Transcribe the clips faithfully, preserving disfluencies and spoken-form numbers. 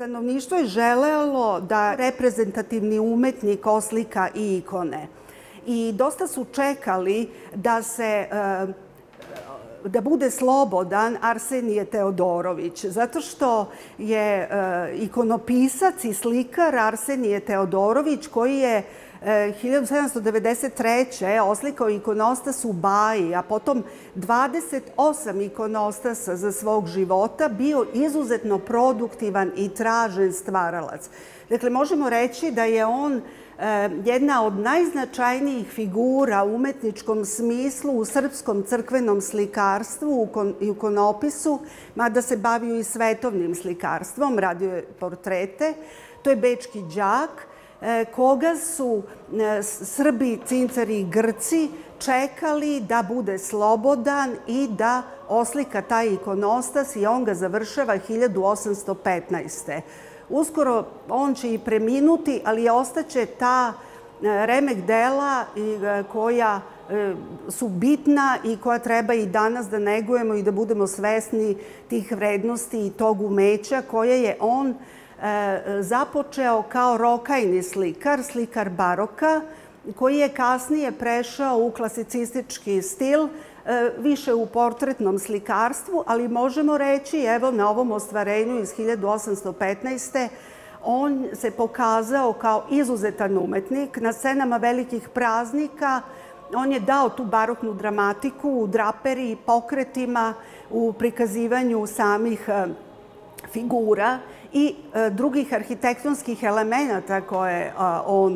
Stanovništvo je želelo da reprezentativni umetnik oslika i ikone. I dosta su čekali da se da bude slobodan Arsenije Teodorović, zato što je ikonopisac i slikar Arsenije Teodorović, koji je hiljadu sedamsto devedeset treće. oslikao ikonostas u Baji, a potom dvadeset osam ikonostasa za svog života, bio izuzetno produktivan i tražen stvaralac. Dakle, možemo reći da je on jedna od najznačajnijih figura u umetničkom smislu u srpskom crkvenom slikarstvu i ikonopisu, mada se bavio i svetovnim slikarstvom, radio je portrete. To je bečki đak koga su Srbi, Cincari i Grci čekali da bude slobodan i da oslika taj ikonostas i on ga završava hiljadu osamsto petnaeste. Uskoro on će i preminuti, ali ostaće ta remek dela koja su bitna i koja treba i danas da negujemo i da budemo svesni tih vrednosti i tog umeća koje je on započeo kao rokajni slikar, slikar baroka, koji je kasnije prešao u klasicistički stil, više u portretnom slikarstvu, ali možemo reći, evo, na ovom ostvarenju iz hiljadu osamsto petnaeste. on se pokazao kao izuzetan umetnik. Na scenama velikih praznika on je dao tu baroknu dramatiku u draperiji, pokretima, u prikazivanju samih figura i drugih arhitektonskih elemenata koje on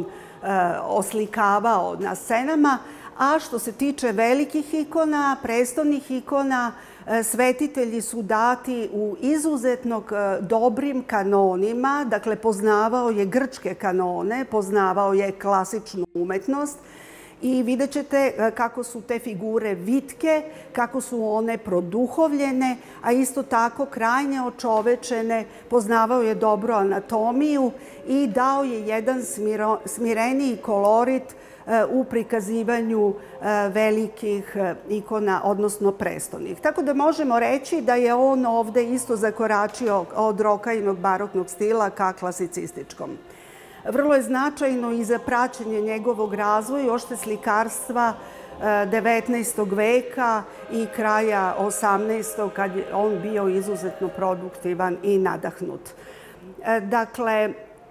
oslikavao na scenama. A što se tiče velikih ikona, prestolnih ikona, svetitelji su dati u izuzetno dobrim kanonima. Dakle, poznavao je grčke kanone, poznavao je klasičnu umetnost i vidjet ćete kako su te figure vitke, kako su one produhovljene, a isto tako krajnje očovečene. Poznavao je dobro anatomiju i dao je jedan smireniji kolorit u prikazivanju velikih ikona, odnosno prestolnih. Tako da možemo reći da je on ovde isto zakoračio od rokajnog baroknog stila ka klasicističkom. Vrlo je značajno i za praćenje njegovog razvoja i ošte slikarstva devetnaestog veka i kraja osamnaestog kad je on bio izuzetno produktivan i nadahnut. Dakle,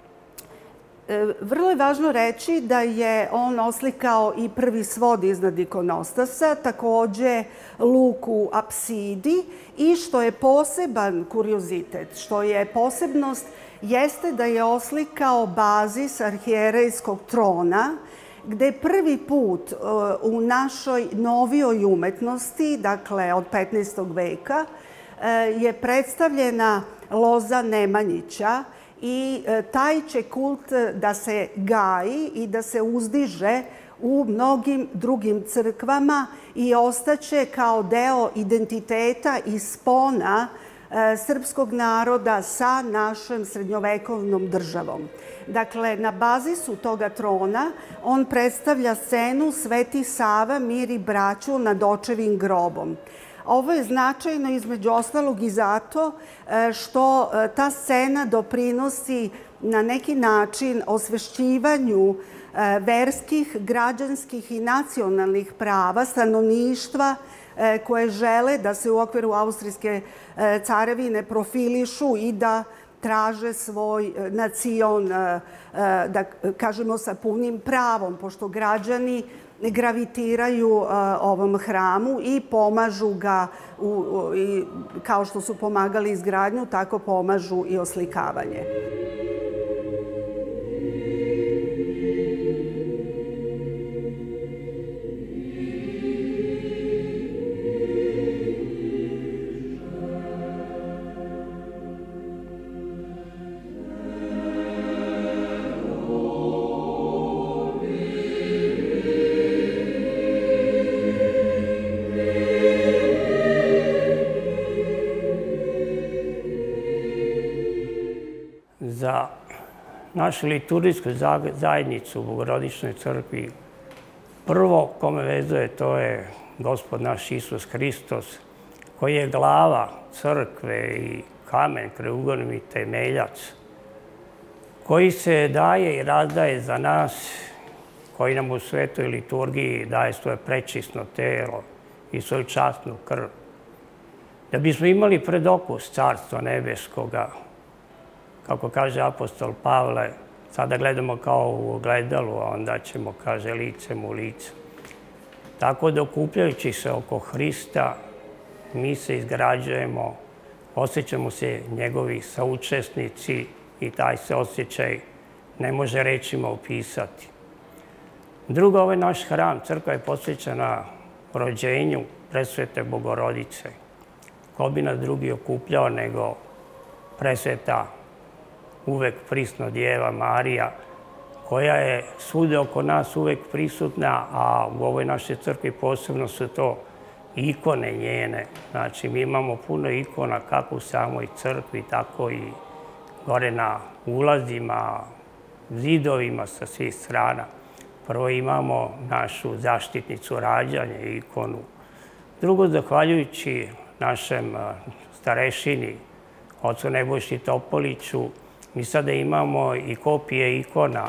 vrlo je važno reći da je on oslikao i prvi svod iznad ikonostasa, takođe luk u apsidi i što je poseban kuriozitet, što je posebnost, jeste da je oslikao bazis arhijerejskog trona, gde prvi put u našoj novijoj umetnosti, dakle od petnaestog veka, je predstavljena loza Nemanjića i taj će kult da se gaji i da se uzdiže u mnogim drugim crkvama i ostaće kao deo identiteta i spona srpskog naroda sa našom srednjovekovnom državom. Dakle, na bazisu toga trona on predstavlja scenu Sveti Sava miri braću nad očevim grobom. Ovo je značajno između ostalog i zato što ta scena doprinosi na neki način osvešćivanju verskih, građanskih i nacionalnih prava stanovništva koje žele da se u okviru Austrijske carevine profilišu i da traže svoj nacion, da kažemo sa punim pravom, pošto građani gravitiraju ovom hramu i pomažu ga, kao što su pomagali izgradnju, tako pomažu i oslikavanje. Za našu liturgijsku zajednicu u Bogorodičnoj crkvi prvo kome vezuje to je Gospod naš Isus Hristos, koji je glava crkve i kamen krajeugolni temeljac koji se daje i razdaje za nas, koji nam u svetoj liturgiji daje svoje prečisno telo i svoju časnu krv. Da bismo imali predokus Carstva nebeskoga, kako kaže apostol Pavle, sada gledamo kao u ogledalu, a onda ćemo, kaže, licem u lice. Tako da okupljajući se oko Hrista, mi se izgrađujemo, osjećamo se njegovi saučesnici i taj se osjećaj ne može rečima opisati. Drugo, ovaj naš hram, crkva je posvećena rođenju presvete Bogorodice. Ko bi nas drugi okupljao nego presveta, uvek prisna Djeva Marija, koja je svude oko nas uvek prisutna, a u ovoj našoj crkvi posebno su to ikone njene. Znači, mi imamo puno ikona kako u samoj crkvi, tako i gore na ulazima, zidovima sa svih strana. Prvo imamo našu zaštitnicu rađanja, ikonu. Drugo, zahvaljujući našem starešini, ocu Nebojši Topoliću, mi sada imamo i kopije ikona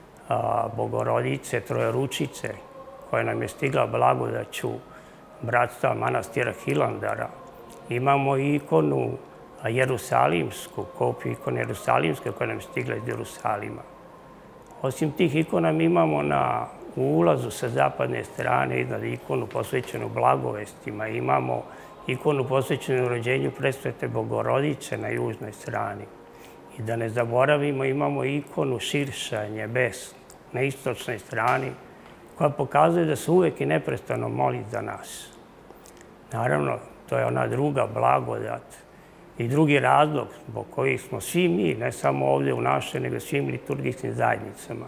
Bogorodice Trojeručice, koja nam je stigla blagodaću bratstva manastira Hilandara. Imamo i ikonu jerusalimsku, kopiju ikone jerusalimske koja nam je stigla iz Jerusalima. Osim tih ikona mi imamo na ulazu sa zapadne strane iznad ikonu posvećenu blagovestima. Imamo ikonu posvećenu rođenju presvete Bogorodice na južnoj strani. I da ne zaboravimo, imamo ikonu Širša Njebes na istočnoj strani, koja pokazuje da se uvek i neprestano moli za nas. Naravno, to je ona druga blagodat i drugi razlog zbog kojih smo svi mi, ne samo ovdje u našoj, nego svim liturgijskim zajednicama.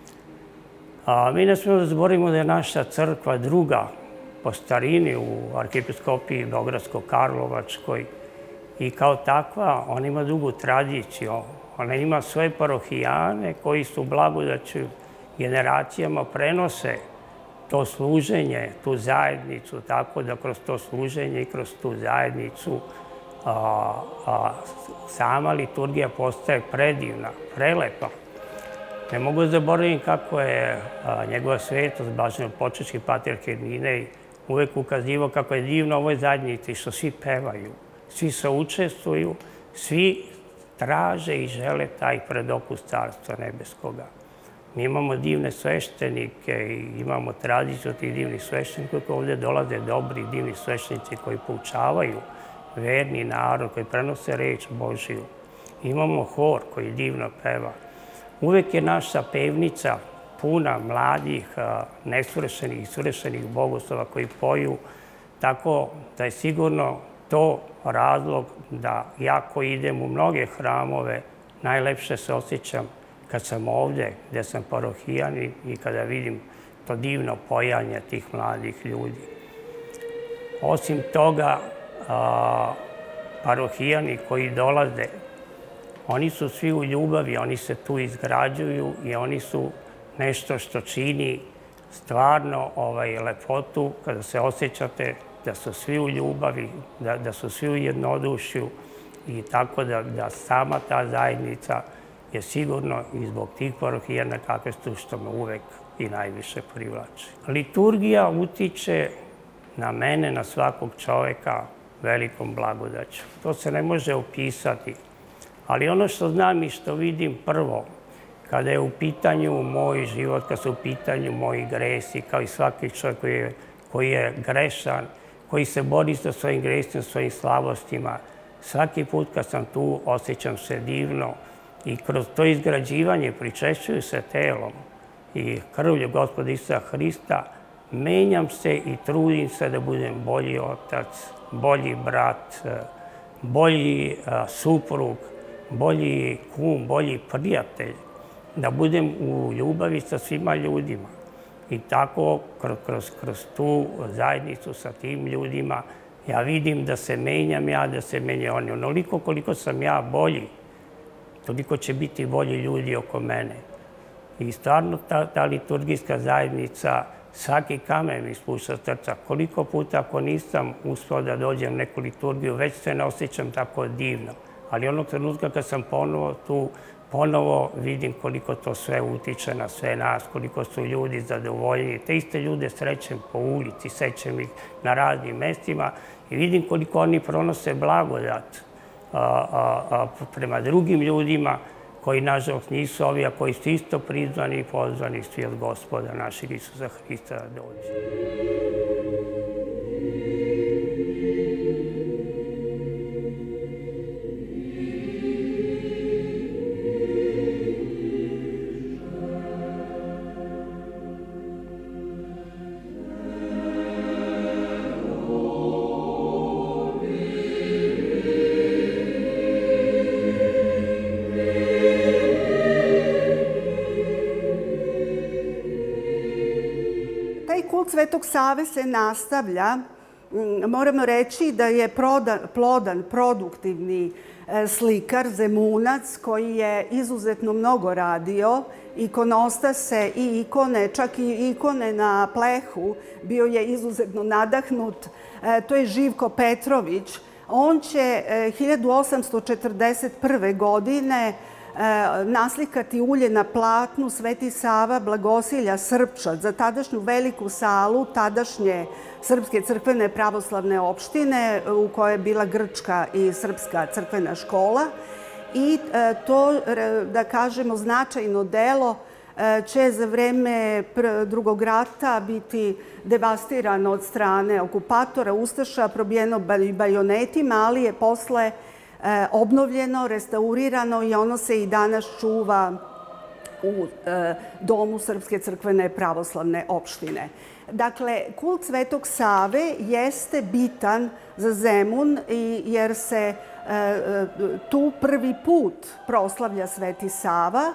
A mi ne smijemo da zaboravimo da je naša crkva druga po starini u arhijepiskopiji Beogradsko-Karlovačkoj i kao takva ona ima dugu tradiciju. Ona ima svoje parohijane koji su blagodaću generacijama prenose to služenje, tu zajednicu, tako da kroz to služenje i kroz tu zajednicu a, a, sama liturgija postaje predivna, prelepa. Ne mogu da zaboravim kako je a, njegova svetost, blaženopočivši patrijarh Irinej, uvek ukazivao kako je divno ovoj zajednici što svi pevaju, svi se učestvuju, svi traže i žele taj predokus Carstva nebeskoga. Mi imamo divne sveštenike i imamo tradiciju tih divnih sveštenika koji ovdje dolaze dobri divni sveštenici koji poučavaju verni narod, koji prenose reč Božiju. Imamo hor koji divno peva. Uvek je naša pevnica puna mladih, nesurešenih i surešenih bogoslova koji poju, tako da je sigurno to razlog da ja koji idem u mnoge hramove najlepše se osjećam kad sam ovdje, gdje sam parohijan i kada vidim to divno pojanje tih mladih ljudi. Osim toga, parohijani koji dolaze, oni su svi u ljubavi, oni se tu izgrađuju i oni su nešto što čini stvarno lepotu kada se osjećate da su svi u ljubavi, da su svi u jednodušju i tako da sama ta zajednica je sigurno i zbog tih parohijana kakve su što me uvek i najviše privlači. Liturgija utiče na mene, na svakog čoveka, velikom blagodaću. To se ne može opisati, ali ono što znam i što vidim prvo, kada je u pitanju moj život, kada su u pitanju moji gresi, kao i svaki čovjek koji je, koji je grešan, koji se bori sa svojim gresima, svojim slabostima, svaki put kad sam tu osjećam se divno i kroz to izgrađivanje pričešćuju se telom i krvlju Gospoda Isusa Hrista, menjam se i trudim se da budem bolji otac, bolji brat, bolji suprug, bolji kum, bolji prijatelj, da budem u ljubavi sa svima ljudima. I tako kroz, kroz tu zajednicu sa tim ljudima ja vidim da se menjam ja, da se menja oni. Onoliko koliko sam ja bolji, toliko će biti bolji ljudi oko mene. I stvarno ta, ta liturgijska zajednica, svaki kamen mi spušta srca. Koliko puta ako nisam uspio da dođem u neku liturgiju, već se ne osjećam tako divno. Ali onog trenutka kad sam ponovo tu, ponovo vidim koliko to sve utiče na sve nas, koliko su ljudi zadovoljni. Te iste ljude srećem po ulici, sećam ih na raznim mestima i vidim koliko oni pronose blagodat prema drugim ljudima koji, nažalost, nisu ovi, a koji su isto prizvani i pozvani svi od Gospoda našeg Isusa Hrista da dođe. Kult Svetog Save se nastavlja. Moramo reći da je plodan, produktivni slikar, zemunac, koji je izuzetno mnogo radio, ikonostase i ikone, čak i ikone na plehu, bio je izuzetno nadahnut. To je Živko Petrović. On će hiljadu osamsto četrdeset prve. godine naslikati ulje na platnu Sveti Sava Blagosilja Srpčat za tadašnju veliku salu tadašnje Srpske crkvene pravoslavne opštine u kojoj je bila grčka i srpska crkvena škola. I to, da kažemo, značajno delo će za vreme Drugog rata biti devastirano od strane okupatora, ustaša, probijeno bajonetima, ali je posle obnovljeno, restaurirano i ono se i danas čuva u domu Srpske crkvene pravoslavne opštine. Dakle, kult Svetog Save jeste bitan za Zemun jer se tu prvi put proslavlja Sveti Sava,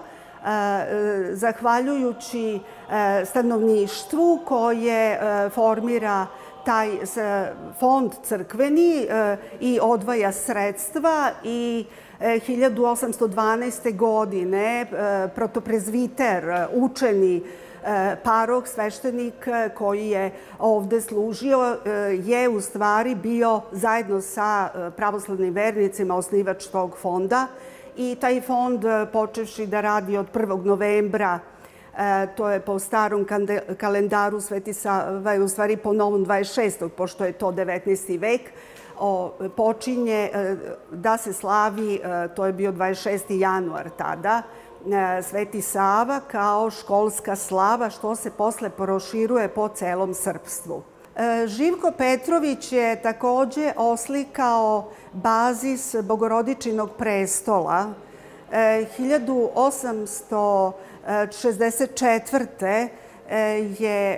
zahvaljujući stanovništvu koje formira taj fond crkveni i odvaja sredstva i hiljadu osamsto dvanaeste. godine protoprezviter, učeni parok, sveštenik koji je ovde služio, je u stvari bio zajedno sa pravoslavnim vernicima osnivač tog fonda i taj fond, počevši da radi od prvog novembra, to je po starom kalendaru, Sveti Sava je u stvari po novom dvadeset šestog pošto je to devetnaesti vek, počinje da se slavi, to je bio dvadeset šesti januar tada, Sveti Sava kao školska slava, što se posle proširuje po celom srpstvu. Živko Petrović je takođe oslikao bazis Bogorodičinog prestola. hiljadu osamsto šezdeset četvrte. je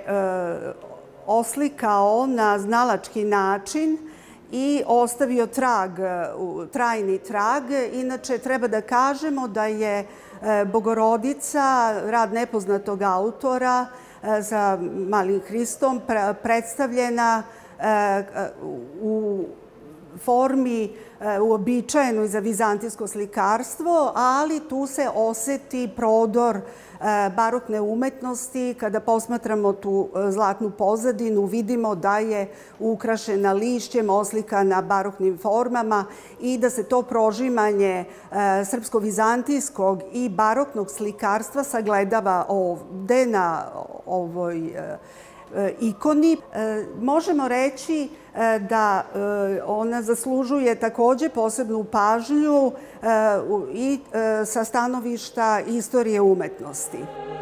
oslikao na znalački način i ostavio trag, trajni trag. Inače, treba da kažemo da je Bogorodica, rad nepoznatog autora, za Malim Hristom predstavljena u formi uobičajenoj za vizantijsko slikarstvo, ali tu se oseti prodor barokne umetnosti. Kada posmatramo tu zlatnu pozadinu, vidimo da je ukrašena lišćem, oslikana baroknim formama i da se to prožimanje srpsko-vizantijskog i baroknog slikarstva sagledava ovde na ovoj ikoni. Možemo reći da ona zaslužuje takođe posebnu pažnju i sa stanovišta istorije umetnosti.